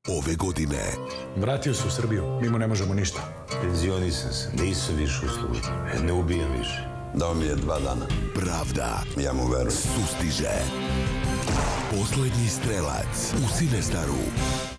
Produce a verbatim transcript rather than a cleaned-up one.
ove godine. Vratio se u Srbiju, mi mu ne možemo ništa. Penzionisan sam, nisam više u službi, ne ubijam više. Dao mi je dva dana. Pravda. Ja mu verujem. Sustiže. Poslednji strelac u Cinestaru.